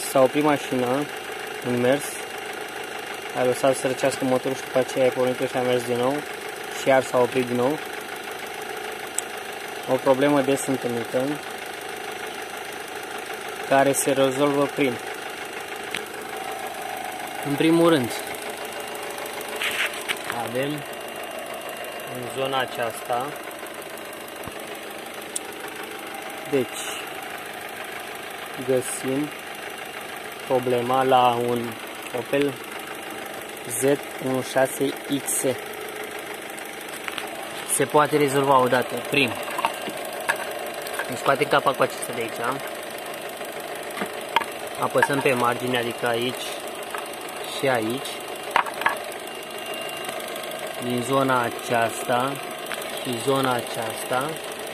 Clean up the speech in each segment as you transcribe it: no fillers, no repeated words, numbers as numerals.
s-a oprit mașina în mers, ai lăsat să răcească motorul și după aceea ai pornit-o și a mers din nou și iar s-a oprit din nou. O problemă des întâlnită care se rezolvă prin, în primul rând, avem în zona aceasta, deci găsim problema la un Opel Z16X. Se poate rezolva odată prin, în spate capacul acesta de aici, apăsăm pe margine, adică aici și aici, din zona aceasta și zona aceasta,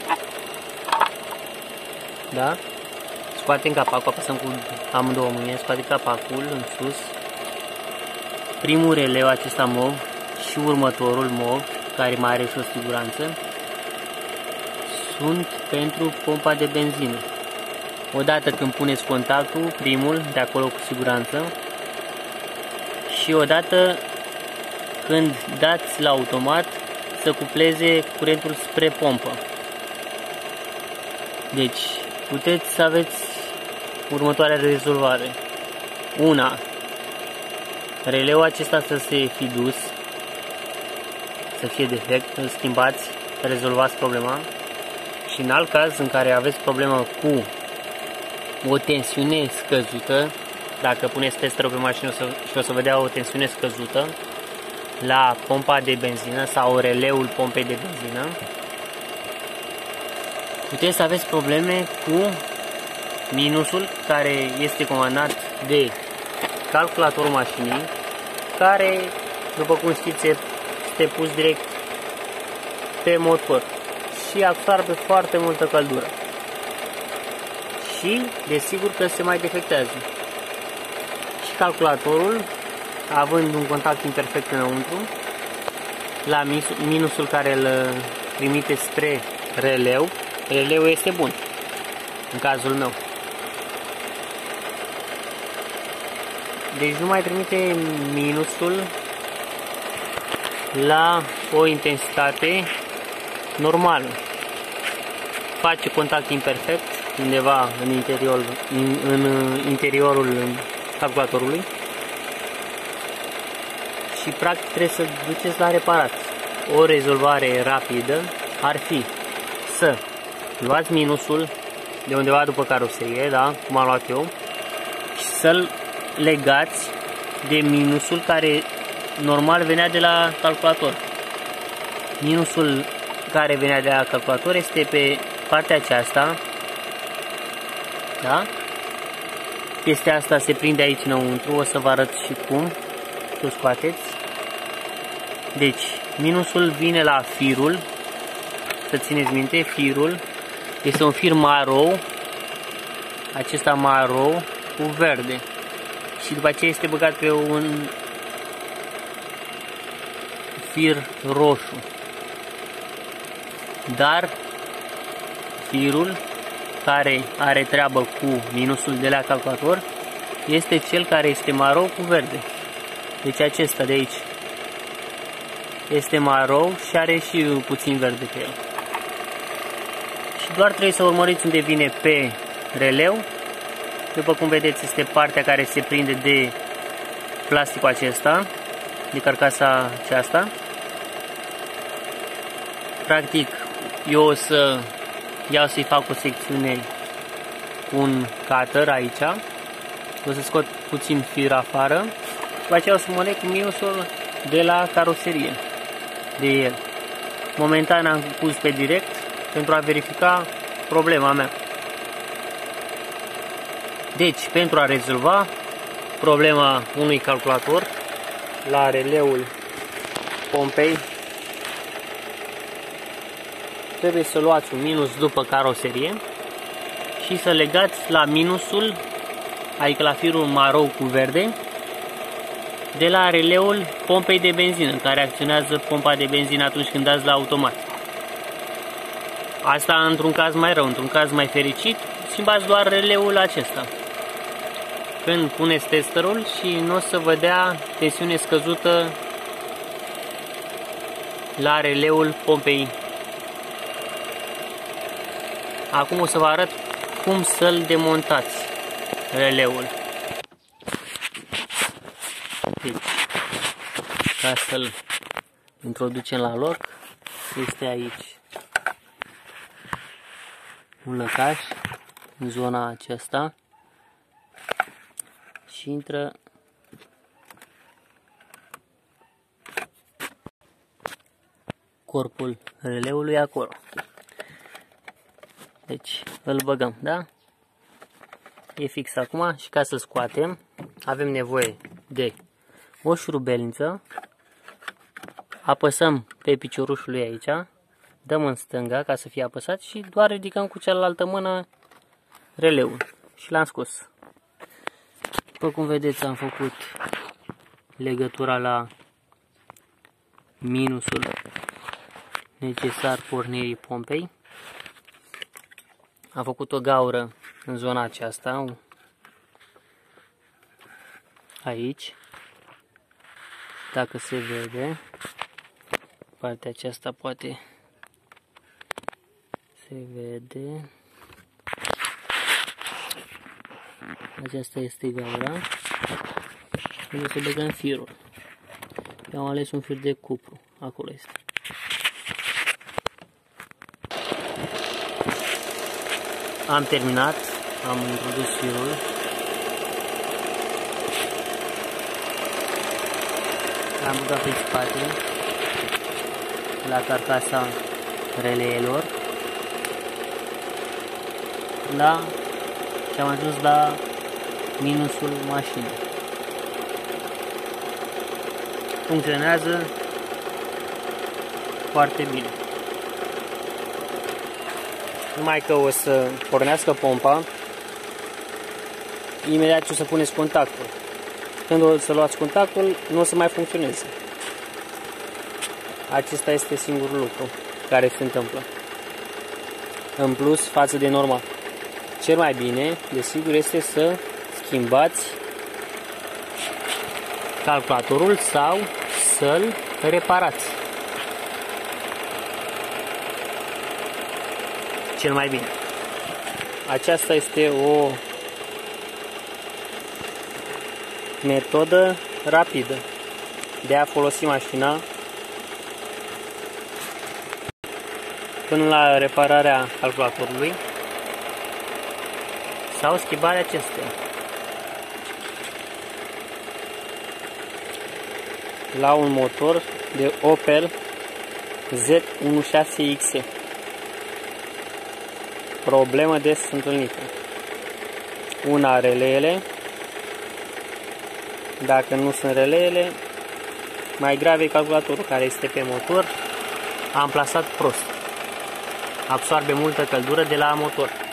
da? Scoatem capacul, apăsăm cu amândouă mâini, scoatem capacul în sus, primul releu acesta mov și următorul mov, care mai are și o siguranță, sunt pentru pompa de benzină. Odată când puneți contactul, primul, de acolo cu siguranță, și odată când dați la automat să cupleze curentul spre pompă. Deci, puteți să aveți următoarea rezolvare. Una, releul acesta să se fi dus, să fie defect, îl schimbați, rezolvați problema. Și în alt caz, în care aveți problemă cu o tensiune scăzută, dacă puneți testerul pe mașină și o să vedea o tensiune scăzută la pompa de benzină sau releul pompei de benzină, puteți să aveți probleme cu minusul care este comandat de calculatorul mașinii, care, după cum știți, este pus direct pe motor și absorbe foarte multă căldură și desigur că se mai defectează. Și calculatorul, având un contact imperfect înăuntru, la minusul care îl trimite spre releu, releul este bun, în cazul meu. Deci nu mai trimite minusul la o intensitate normală. Face contact imperfect undeva în interiorul calculatorului și practic trebuie să duceți la reparat. O rezolvare rapidă ar fi să luați minusul de undeva după caroserie, da, cum am luat eu, și să-l legați de minusul care normal venea de la calculator. Minusul care venea de la calculator este pe partea aceasta, da? Chestia asta se prinde aici înăuntru, o să vă arăt și cum să o scoateți. Deci, minusul vine la firul, să țineți minte, firul este un fir maro, acesta maro cu verde, și după aceea este băgat pe un fir roșu. Dar firul care are treabă cu minusul de la calculator este cel care este maro cu verde. Deci acesta de aici este maro și are și puțin verde pe el. Și doar trebuie să urmăriți unde vine pe releu. După cum vedeți, este partea care se prinde de plasticul acesta, de carcasa aceasta. Practic, eu o să iau să-i fac o secțiune cu un cutter aici. O să scot puțin fir afară. După aceea o să mă leg cu minusul de la caroserie, de el. Momentan am pus pe direct pentru a verifica problema mea. Deci, pentru a rezolva problema unui calculator la releul pompei, trebuie să luați un minus după caroserie și să legați la minusul, adică la firul marou cu verde, de la releul pompei de benzină, în care acționează pompa de benzină atunci când dați la automat. Asta într-un caz mai rău, într-un caz mai fericit, schimbați doar releul acesta. când puneți testerul și nu o să vă dea tensiune scăzută la releul pompei. Acum o să vă arăt cum să-l demontați, releul. Deci, ca să-l introducem la loc, este aici un lăcaș în zona aceasta și intră corpul releului acolo. Deci îl băgăm, da? E fix acum și ca să scoatem avem nevoie de o șurubelniță. Apăsăm pe piciorușul lui aici, dăm în stânga ca să fie apăsat și doar ridicăm cu cealaltă mână releul și l-am scos. După cum vedeți, am făcut legătura la minusul necesar pornirii pompei. Am făcut o gaură în zona aceasta, aici, dacă se vede, partea aceasta poate se vede. Aceasta este gaura, unde se băgăm firul. Eu am ales un fir de cupru, acolo este. Am terminat, am introdus firul. L-am băgat pe spate, la carcasa releelor. Și am ajuns la minusul mașinii. Funcționează foarte bine. Numai că o să pornească pompa, imediat ce o să puneți contactul. Când o să luați contactul, nu o să mai funcționeze. Acesta este singurul lucru care se întâmplă. În plus, față de normal. Cel mai bine, desigur, este să schimbați calculatorul sau să-l reparați. Cel mai bine. Aceasta este o metodă rapidă de a folosi mașina până la repararea calculatorului sau schimbarea acesteia. La un motor de Opel Z16X. Problemă des întâlnită. Una, releele. Dacă nu sunt releele, mai grav e calculatorul care este pe motor. Am plasat prost. Absorbe multă căldură de la motor.